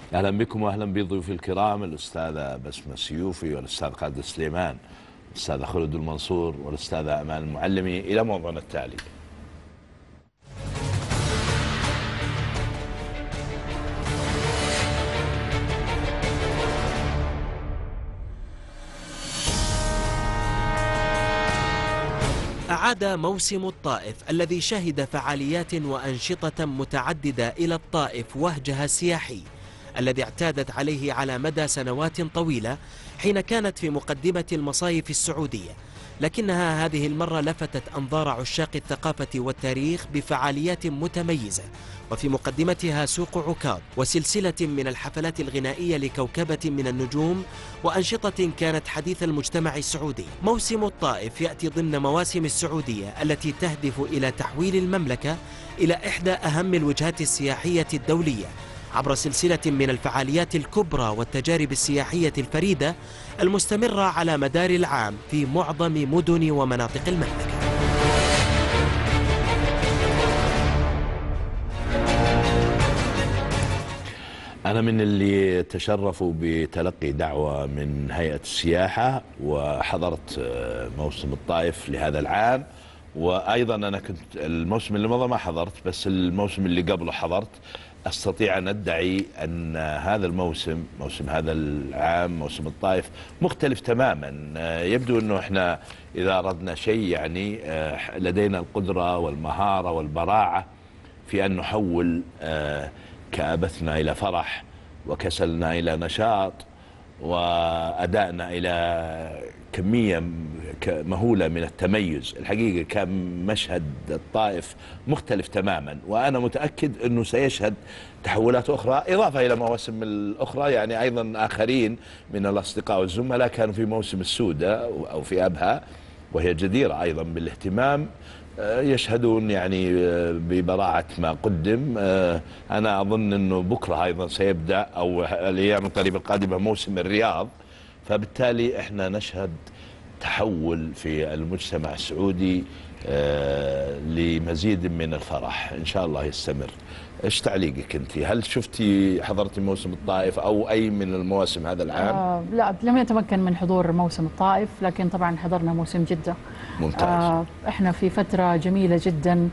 أهلا بكم وأهلا بضيوفي الكرام الأستاذة بسمة السيوفي والأستاذ خالد سليمان، الأستاذ خالد المنصور والأستاذة أمان المعلمي. إلى موضوعنا التالي. أعاد موسم الطائف الذي شهد فعاليات وأنشطة متعددة إلى الطائف وهجها السياحي الذي اعتادت عليه على مدى سنوات طويلة حين كانت في مقدمة المصايف السعودية، لكنها هذه المرة لفتت أنظار عشاق الثقافة والتاريخ بفعاليات متميزة، وفي مقدمتها سوق عكاظ وسلسلة من الحفلات الغنائية لكوكبة من النجوم وأنشطة كانت حديث المجتمع السعودي. موسم الطائف يأتي ضمن مواسم السعودية التي تهدف إلى تحويل المملكة إلى إحدى أهم الوجهات السياحية الدولية عبر سلسلة من الفعاليات الكبرى والتجارب السياحية الفريدة المستمرة على مدار العام في معظم مدن ومناطق المملكة. أنا من اللي تشرفوا بتلقي دعوة من هيئة السياحة وحضرت موسم الطائف لهذا العام، وأيضا أنا كنت الموسم اللي مضى ما حضرت، بس الموسم اللي قبله حضرت. أستطيع أن أدعي أن هذا الموسم، موسم هذا العام، موسم الطائف مختلف تماما. يبدو أنه إحنا إذا أردنا شيء يعني لدينا القدرة والمهارة والبراعة في أن نحول كآبتنا إلى فرح وكسلنا إلى نشاط وأدائنا إلى كمية مهولة من التميز. الحقيقة كان مشهد الطائف مختلف تماما، وأنا متأكد أنه سيشهد تحولات أخرى إضافة إلى مواسم الأخرى. يعني أيضا آخرين من الأصدقاء والزملاء كانوا في موسم السودة أو في أبها، وهي جديرة أيضا بالاهتمام، يشهدون يعني ببراعة ما قدم. أنا أظن أنه بكرة أيضا سيبدأ أو الأيام القريبة القادمة موسم الرياض، فبالتالي إحنا نشهد تحول في المجتمع السعودي لمزيد من الفرح إن شاء الله يستمر. إيش تعليقك أنت؟ هل حضرتي موسم الطائف أو أي من المواسم هذا العام؟ لا، لم يتمكن من حضور موسم الطائف، لكن طبعا حضرنا موسم جدة. ممتاز. احنا في فترة جميلة جدا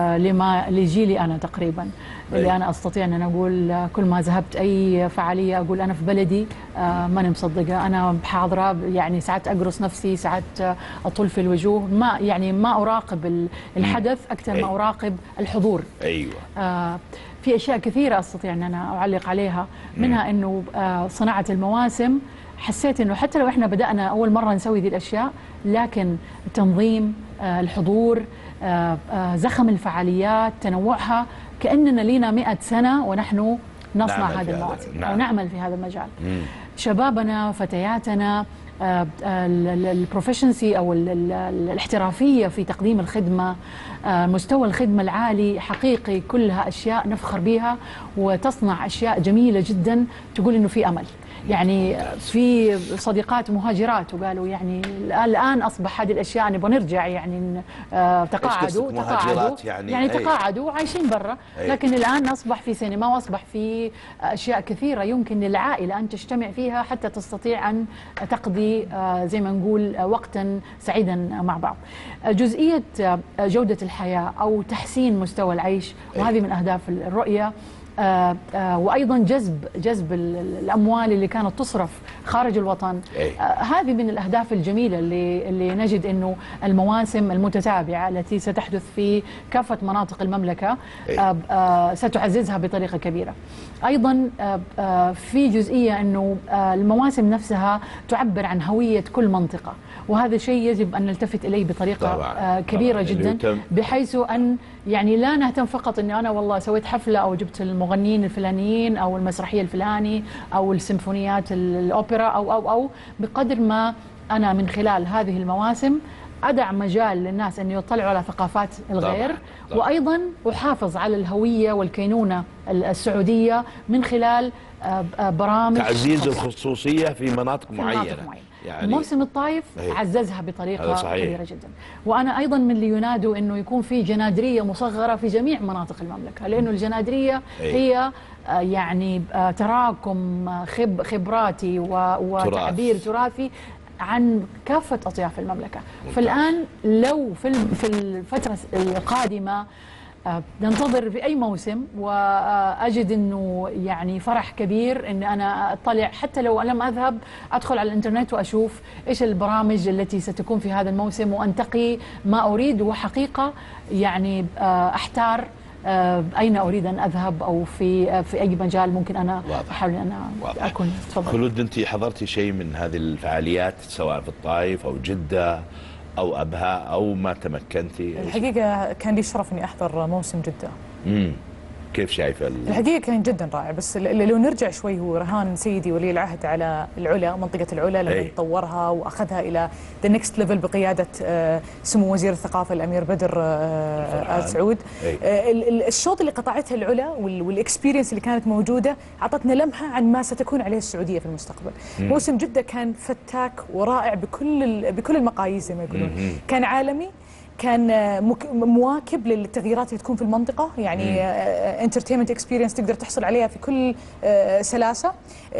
لجيلي أنا تقريبا، اللي أنا أستطيع أن أقول كل ما ذهبت أي فعالية أقول أنا في بلدي، ماني مصدقة أنا حاضرة. يعني ساعات أقرص نفسي، ساعات أطل في الوجوه، ما أراقب الحدث أكثر ما أراقب الحضور. أيوة. في أشياء كثيرة أستطيع أن أنا أعلق عليها، منها أنه صناعة المواسم. حسيت أنه حتى لو إحنا بدأنا أول مرة نسوي ذي الأشياء، لكن التنظيم، الحضور، زخم الفعاليات، تنوعها، كأننا لينا 100 سنة ونحن نصنع هذا المواسم أو نعمل في هذا المجال. شبابنا، فتياتنا، البروفيشنسي أو الاحترافية في تقديم الخدمة، مستوى الخدمة العالي، حقيقي كلها أشياء نفخر بها وتصنع أشياء جميلة جدا تقول إنه في أمل. يعني في صديقات مهاجرات وقالوا يعني الآن أصبح هذه الأشياء نبغى نرجع، يعني تقاعدوا يعني تقاعدوا عايشين برا، لكن الآن أصبح في سينما وأصبح في أشياء كثيرة يمكن للعائلة أن تجتمع فيها حتى تستطيع أن تقضي زي ما نقول وقتا سعيدا مع بعض. جزئية جودة الحياة أو تحسين مستوى العيش، وهذه من أهداف الرؤية. وأيضا جذب الأموال اللي كانت تصرف خارج الوطن. هذه من الأهداف الجميلة اللي نجد أنه المواسم المتتابعة التي ستحدث في كافة مناطق المملكة ستعززها بطريقة كبيرة. أيضا في جزئية أنه المواسم نفسها تعبر عن هوية كل منطقة، وهذا شيء يجب أن نلتفت إليه بطريقة كبيرة جدا، بحيث أن يعني لا نهتم فقط أني أنا والله سويت حفلة أو جبت المغنيين الفلانيين أو المسرحية الفلاني أو السيمفونيات الأوبرا أو بقدر ما أنا من خلال هذه المواسم أدع مجال للناس أن يطلعوا على ثقافات الغير. طبعاً. وأيضا أحافظ على الهوية والكينونة السعودية من خلال برامج تعزيز الخصوصية في مناطق معينة. يعني موسم الطائف عززها بطريقة كبيرة جدا. وأنا أيضا من اللي ينادوا أنه يكون في جنادرية مصغرة في جميع مناطق المملكة، لأنه الجنادرية هي يعني تراكم خبراتي وتعبير تراثي عن كافة أطياف المملكة. فالآن لو في الفترة القادمة ننتظر في أي موسم، وأجد أنه يعني فرح كبير أن أنا أطلع، حتى لو لم أذهب أدخل على الإنترنت وأشوف إيش البرامج التي ستكون في هذا الموسم وأنتقي ما أريد. وحقيقة يعني أحتار أين أريد أن أذهب أو في أي مجال ممكن أنا أحاول أن أنا أكون. تفضل خلود، أنت حضرتي شيء من هذه الفعاليات سواء في الطائف أو جدة أو أبها أو ما تمكنتي؟ الحقيقة كان لي الشرف أني أحضر موسم جدة. كيف شايفة الحقيقة كان جدا رائع. بس لو نرجع شوي، هو رهان سيدي ولي العهد على العلا، منطقة العلا، لما طورها وأخذها إلى ذا نيكست ليفل بقيادة سمو وزير الثقافة الأمير بدر آل سعود. الشوط اللي قطعتها العلا والإكسبيرينس اللي كانت موجودة أعطتنا لمحة عن ما ستكون عليه السعودية في المستقبل. موسم جدة كان فتاك ورائع بكل المقاييس زي ما يقولون. كان عالمي، كان مواكب للتغييرات اللي تكون في المنطقة، يعني انترتينمنت اكسبيرينس تقدر تحصل عليها في كل سلاسة.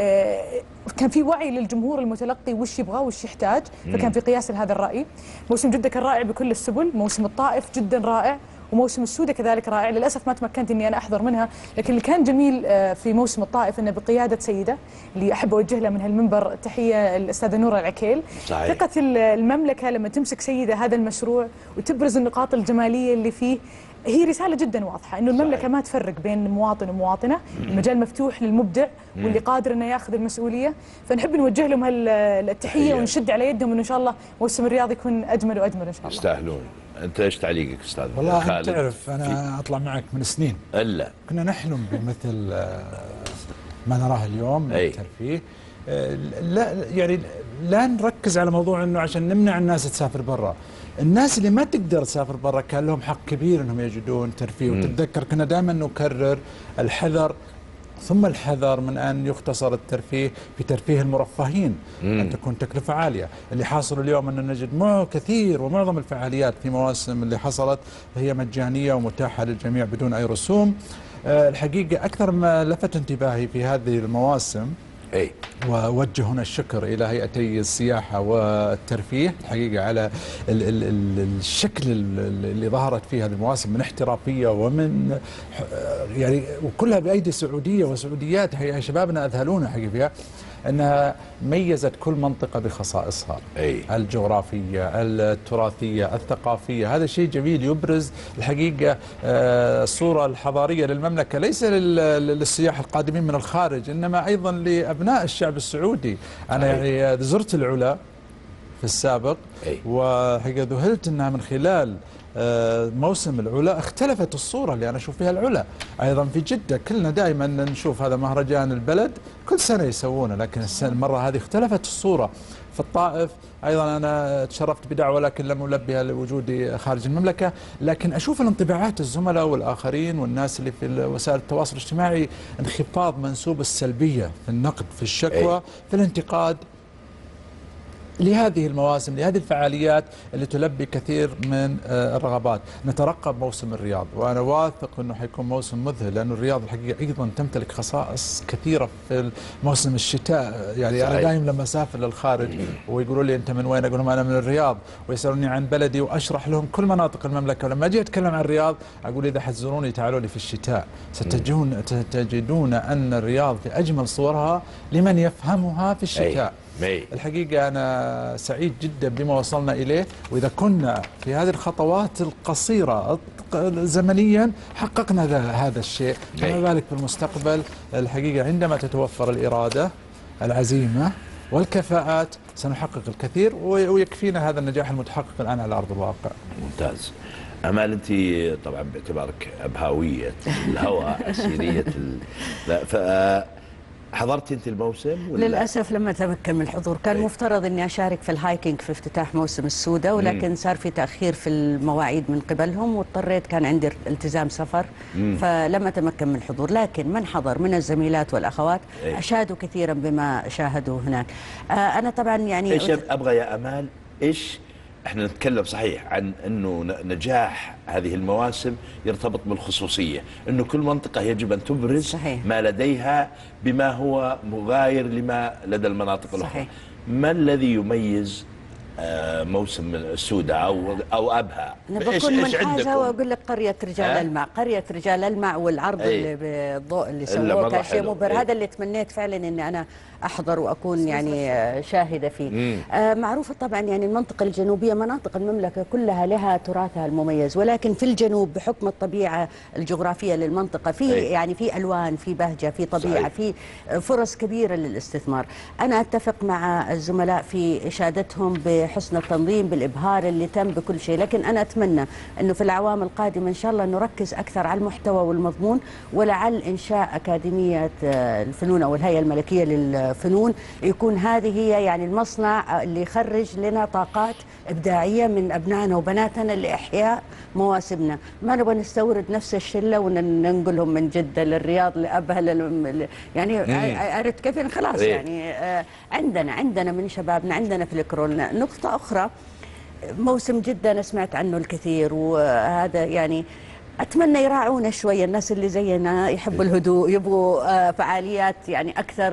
كان في وعي للجمهور المتلقي وش يبغى وش يحتاج، فكان في قياس لهذا الرأي. موسم جدة كان رائع بكل السبل. موسم الطائف جدا رائع، وموسم السودة كذلك رائع. للأسف ما تمكنت أني أنا أحضر منها، لكن اللي كان جميل في موسم الطائف أنه بقيادة سيدة اللي أحب أوجه لها من هالمنبر تحية، الأستاذة نورة العكيل. ثقة المملكة لما تمسك سيدة هذا المشروع وتبرز النقاط الجمالية اللي فيه، هي رسالة جدا واضحة إنه المملكة ما تفرق بين مواطن ومواطنة، المجال مفتوح للمبدع واللي قادر إنه ياخذ المسؤولية. فنحب نوجه لهم هالتحية ونشد على يدهم إن شاء الله موسم الرياض يكون أجمل وأجمل إن شاء الله. يستاهلون. أنت إيش تعليقك أستاذ خالد؟ والله أنت تعرف أنا أطلع معك من سنين كنا نحلم بمثل ما نراه اليوم من الترفيه. لا يعني لا نركز على موضوع إنه عشان نمنع الناس تسافر برا. الناس اللي ما تقدر تسافر برا كان لهم حق كبير انهم يجدون ترفيه. وتتذكر كنا دائما نكرر الحذر ثم الحذر من ان يختصر الترفيه في ترفيه المرفهين، ان تكون تكلفه عاليه. اللي حاصل اليوم ان نجد كثير ومعظم الفعاليات في مواسم اللي حصلت هي مجانيه ومتاحه للجميع بدون اي رسوم. الحقيقه اكثر ما لفت انتباهي في هذه المواسم ووجه هنا الشكر إلى هيئتي السياحة والترفيه الحقيقة على الشكل اللي ظهرت فيه هذه المواسم من احترافية ومن يعني وكلها بأيدي سعودية وسعوديات. شبابنا أذهلونا حقيقة فيها أنها ميزت كل منطقة بخصائصها الجغرافية التراثية الثقافية. هذا شيء جميل يبرز الحقيقة الصورة الحضارية للمملكة، ليس للسياح القادمين من الخارج إنما أيضا لأبناء الشعب السعودي. أنا يعني زرت العلا في السابق وحقيقة ذهلت أنها من خلال موسم العلا اختلفت الصورة اللي أنا أشوف فيها العلا. أيضا في جدة كلنا دائما نشوف هذا مهرجان البلد كل سنة يسوونه، لكن المرة هذه اختلفت الصورة. في الطائف أيضا أنا تشرفت بدعوة لكن لم ألبها لوجودي خارج المملكة، لكن أشوف الانطباعات الزملاء والآخرين والناس اللي في وسائل التواصل الاجتماعي انخفاض منسوب السلبية في النقد في الشكوى في الانتقاد لهذه المواسم لهذه الفعاليات اللي تلبي كثير من الرغبات. نترقب موسم الرياض وأنا واثق أنه حيكون موسم مذهل، لأن الرياض الحقيقة أيضا تمتلك خصائص كثيرة في موسم الشتاء. يعني أنا دائما لما أسافر للخارج ويقولوا لي أنت من وين؟ أقول لهم أنا من الرياض، ويسألوني عن بلدي وأشرح لهم كل مناطق المملكة. ولما أجي أتكلم عن الرياض أقول إذا حتزوروني تعالوا لي في الشتاء ستجدون أن الرياض في أجمل صورها لمن يفهمها في الشتاء. الحقيقة أنا سعيد جدا بما وصلنا إليه، وإذا كنا في هذه الخطوات القصيرة زمنيا حققنا هذا الشيء، فما بالك في المستقبل. الحقيقة عندما تتوفر الإرادة العزيمة والكفاءات سنحقق الكثير، ويكفينا هذا النجاح المتحقق الآن على أرض الواقع. ممتاز. أمال أنت طبعا باعتبارك أبهاوية الهواء أسيرية حضرتي انت الموسم ولا؟ للاسف لما تمكن من الحضور، كان مفترض اني اشارك في الهايكينج في افتتاح موسم السوده، ولكن صار في تاخير في المواعيد من قبلهم، واضطريت كان عندي التزام سفر فلم اتمكن من الحضور. لكن من حضر من الزميلات والاخوات اشادوا كثيرا بما شاهدوا هناك. انا طبعا يعني ايش ابغى يا امال، ايش احنا نتكلم صحيح عن انه نجاح هذه المواسم يرتبط بالخصوصية، انه كل منطقة يجب ان تبرز صحيح. ما لديها بما هو مغاير لما لدى المناطق الاخرى. ما الذي يميز موسم السودة أو أبها؟ أنا بكون منحازة وأقول لك قرية رجال الماء، قرية رجال الماء والعرض اللي بالضوء اللي سووه كان شيء مبهر. هذا اللي تمنيت فعلا إني أنا أحضر وأكون يعني شاهدة فيه. معروفة طبعا يعني المنطقة الجنوبية مناطق المملكة كلها لها تراثها المميز، ولكن في الجنوب بحكم الطبيعة الجغرافية للمنطقة في يعني في ألوان، في بهجة، في طبيعة، في فرص كبيرة للاستثمار. أنا أتفق مع الزملاء في إشادتهم بحسن التنظيم، بالإبهار اللي تم بكل شيء، لكن أنا أتمنى أنه في الأعوام القادمة إن شاء الله نركز أكثر على المحتوى والمضمون، ولعل إنشاء أكاديمية الفنون أو الهيئة الملكية للفنون يكون هذه هي يعني المصنع اللي يخرج لنا طاقات إبداعية من أبنائنا وبناتنا لإحياء مواسمنا. ما نبغى نستورد نفس الشلة وننقلهم من جدة للرياض لأبها يعني عرفت كيف؟ خلاص يعني عندنا من شبابنا، عندنا في الكرون. نقطة أخرى، موسم جدة أنا سمعت عنه الكثير، وهذا يعني أتمنى يراعونا شوية، الناس اللي زينا يحبوا الهدوء، يبغوا فعاليات يعني أكثر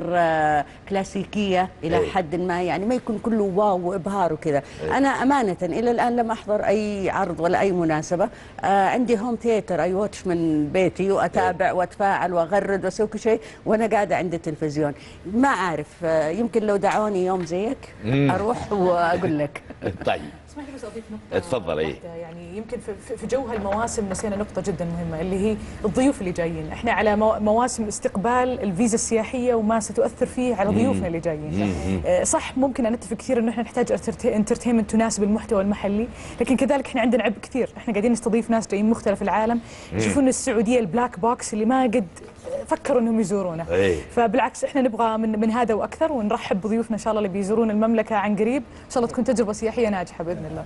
كلاسيكية إلى حد ما، يعني ما يكون كله واو وإبهار وكذا. أنا أمانة إلى الآن لم أحضر أي عرض ولا أي مناسبة. عندي هوم ثياتر، أي واتش من بيتي وأتابع وأتفاعل وأغرد وأسوي كل شيء وأنا قاعدة عند التلفزيون. ما أعرف، يمكن لو دعوني يوم زيك أروح وأقول لك. طيب اسمح لي بس اضيف نقطه. اتفضل. يعني يمكن في جو هالمواسم نسينا نقطه جدا مهمه اللي هي الضيوف اللي جايين. احنا على مواسم استقبال الفيزا السياحيه وما ستؤثر فيه على ضيوفنا اللي جايين. صح ممكن ان نتفق كثير انه احنا نحتاج انترتينمنت تناسب المحتوى المحلي، لكن كذلك احنا عندنا عبء كثير. احنا قاعدين نستضيف ناس جايين مختلف العالم، يشوفون السعوديه البلاك بوكس اللي ما قد فكروا انهم يزورونه. فبالعكس احنا نبغى من هذا واكثر، ونرحب بضيوفنا ان شاء الله اللي بيزورون المملكه عن قريب، ان شاء الله تكون تجربه سياحيه ناجحه باذن الله.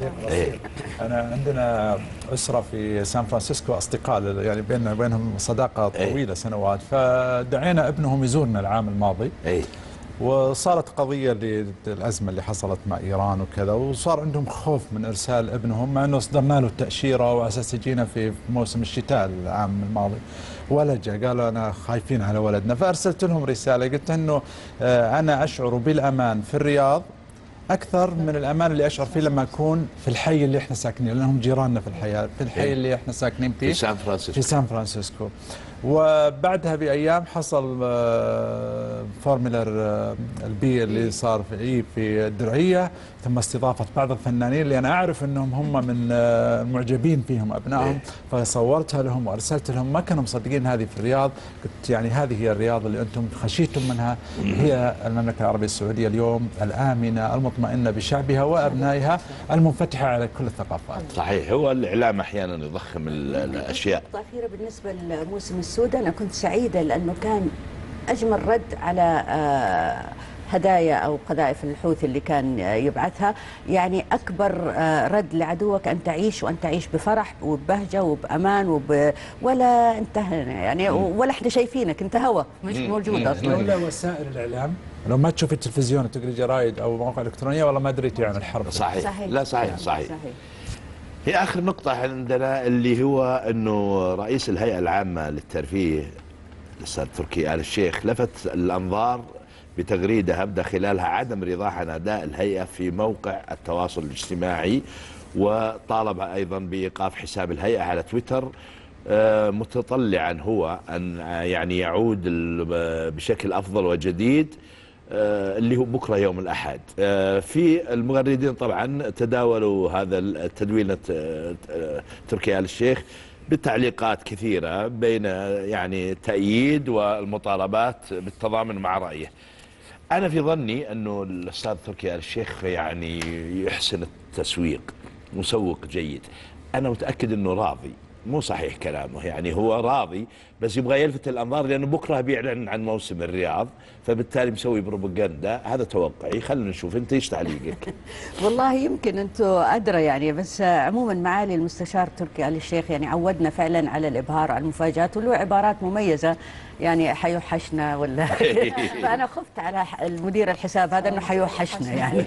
انا عندنا اسره في سان فرانسيسكو، اصدقاء يعني بيننا وبينهم صداقه طويله سنوات، فدعينا ابنهم يزورنا العام الماضي. وصارت قضية للأزمة اللي حصلت مع إيران وكذا، وصار عندهم خوف من إرسال ابنهم، مع أنه صدرنا له التأشيرة وعلى أساس يجينا في موسم الشتاء العام الماضي، ولا جاء. قالوا أنا خايفين على ولدنا. فأرسلت لهم رسالة قلت أنه أنا أشعر بالأمان في الرياض أكثر من الأمان اللي أشعر فيه لما أكون في الحي اللي إحنا ساكنين، لأنهم جيراننا في الحي اللي إحنا ساكنين فيه في سان فرانسيسكو. وبعدها بأيام حصل فورمولا البي اللي صار في الدرعية، ثم استضافة بعض الفنانين اللي أنا أعرف أنهم هم من المعجبين فيهم أبنائهم، فصورتها لهم وأرسلت لهم. ما كانوا مصدقين هذه في الرياض. قلت يعني هذه هي الرياض اللي أنتم خشيتم منها، هي المملكة العربية السعودية اليوم الآمنة المطمئنة بشعبها وأبنائها المنفتحة على كل الثقافات. صحيح، هو الإعلام أحيانا يضخم الأشياء. أخيرة بالنسبة لموسم السودة، أنا كنت سعيدة لأنه كان أجمل رد على هدايا أو قذائف الحوثي اللي كان يبعثها. يعني أكبر رد لعدوك أن تعيش، وأن تعيش بفرح وببهجة وبأمان ولا انتهينا يعني، ولا احنا شايفينك، انت هوا مش موجود أصلا. ولا وسائل الإعلام لو ما تشوفي التلفزيون وتقري جرايد أو مواقع إلكترونية والله ما دريتي عن الحرب. صحيح. لا صحيح. هي آخر نقطة عندنا اللي هو أنه رئيس الهيئة العامة للترفيه الأستاذ تركي آل الشيخ لفت الأنظار بتغريدة أبدى خلالها عدم رضاه عن أداء الهيئة في موقع التواصل الاجتماعي، وطالب أيضا بإيقاف حساب الهيئة على تويتر، متطلعا هو أن يعني يعود بشكل أفضل وجديد اللي هو بكرة يوم الأحد. في المغردين طبعا تداولوا هذا التدوينة تركي آل الشيخ بالتعليقات كثيرة بين يعني التأييد والمطالبات بالتضامن مع رأيه. أنا في ظني أنه الأستاذ تركي آل الشيخ يعني يحسن التسويق، مسوق جيد. أنا متأكد أنه راضي مو صحيح كلامه، يعني هو راضي بس يبغى يلفت الانظار لانه بكره بيعلن عن موسم الرياض، فبالتالي مسوي بروباغندا. هذا توقعي، خلينا نشوف انت ايش تعليقك. والله يمكن انتم ادرى يعني، بس عموما معالي المستشار تركي آل الشيخ يعني عودنا فعلا على الابهار على المفاجات، وله عبارات مميزه يعني حيوحشنا ولا فانا خفت على المدير الحساب هذا انه حيوحشنا يعني.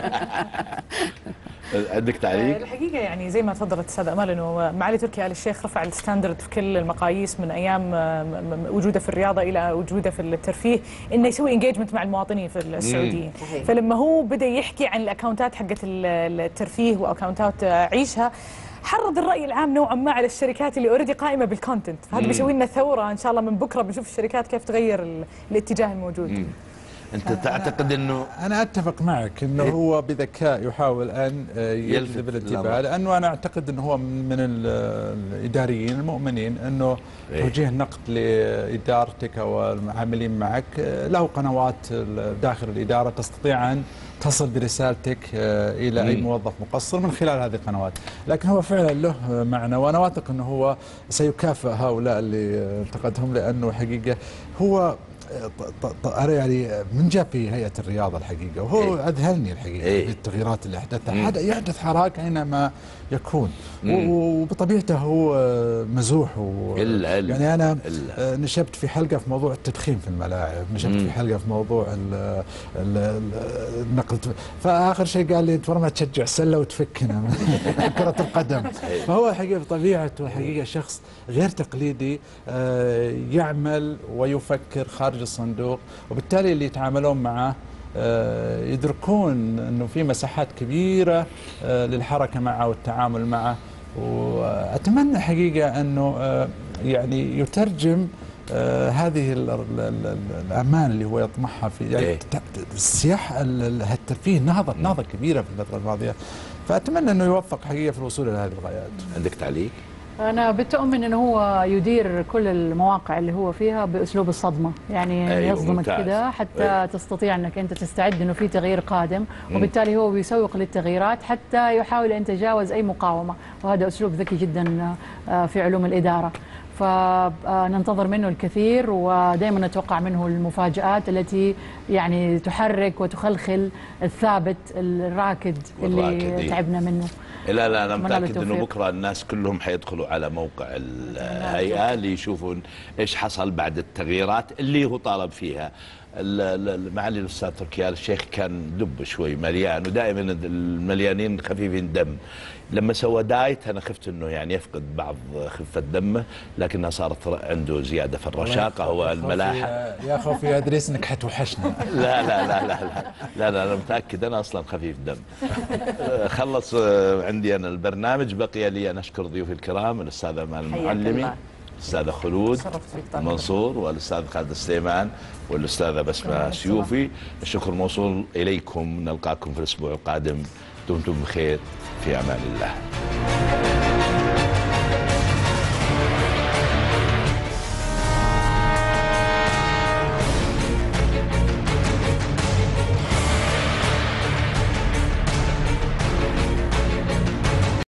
عندك تعليق؟ الحقيقه يعني زي ما تفضلت استاذ امال انه معالي تركي آل الشيخ رفع الستاندرد في كل المقاييس من ايام وجوده في الرياضه الى وجوده في الترفيه، انه يسوي انجيجمنت مع المواطنين في السعوديين. فلما هو بدا يحكي عن الاكونتات حقت الترفيه واكونتات عيشها، حرض الرأي العام نوعا ما على الشركات اللي اوريدي قائمه بالكونتنت، فهذا بيسوي لنا ثوره ان شاء الله. من بكره بنشوف الشركات كيف تغير الاتجاه الموجود. انت تعتقد انه؟ انا اتفق معك انه هو بذكاء يحاول ان يجذب الانتباه، لانه انا اعتقد انه هو من الاداريين المؤمنين انه توجيه النقد لادارتك او العاملين معك له قنوات داخل الاداره تستطيع ان تصل برسالتك الى اي موظف مقصر من خلال هذه القنوات، لكن هو فعلا له معنى، وانا واثق انه هو سيكافئ هؤلاء اللي انتقدهم، لانه حقيقه هو يعني من جاء في هيئة الرياضة الحقيقة وهو أذهلني الحقيقة بالتغييرات اللي أحدثها. هذا يحدث حراك أينما يكون، وبطبيعته هو مزوح يعني أنا نشبت في حلقة في موضوع التدخين في الملاعب، نشبت في حلقة في موضوع النقل، فآخر شيء قال لي أنت ما تشجع سلة وتفكنا كرة القدم. فهو حقيقة بطبيعته حقيقة شخص غير تقليدي، يعمل ويفكر خارج الصندوق، وبالتالي اللي يتعاملون معه يدركون أنه في مساحات كبيرة للحركة معه والتعامل معه. وأتمنى حقيقة أنه يعني يترجم هذه الأمان اللي هو يطمحها في يعني السياحة الترفيه نهضة كبيرة في الفترة الماضية، فأتمنى أنه يوفق حقيقة في الوصول إلى هذه الغايات. عندك تعليق؟ أنا بتؤمن أنه هو يدير كل المواقع اللي هو فيها بأسلوب الصدمة، يعني يصدمك كده حتى تستطيع أنك أنت تستعد أنه في تغيير قادم، وبالتالي هو بيسوق للتغييرات حتى يحاول أن يتجاوز أي مقاومة، وهذا أسلوب ذكي جدا في علوم الإدارة. فننتظر منه الكثير، ودائما نتوقع منه المفاجآت التي يعني تحرك وتخلخل الثابت الراكد اللي تعبنا منه. لا أنا متأكد أنه بكرة الناس كلهم حيدخلوا على موقع الهيئة ليشوفون إيش حصل بعد التغييرات اللي هو طالب فيها. معالي الأستاذ تركي آل الشيخ كان دب شوي مليان، ودائما المليانين خفيفين دم. لما سوى دايت أنا خفت أنه يعني يفقد بعض خفة دمه، لكنها صارت عنده زيادة في الرشاقة والملاحة. يا خوفي يا إدريس إنك حتوحشنا. لا لا لا لا لا لا أنا متأكد، أنا أصلا خفيف دم. خلص عندي أنا البرنامج، بقي لي أن أشكر ضيوفي الكرام الأستاذ أمال المعلمي، الأستاذة خلود منصور، والأستاذ خالد السليمان، والأستاذة بسمة سيوفي. الشكر موصول إليكم، نلقاكم في الأسبوع القادم، دمتم بخير، في أمان الله.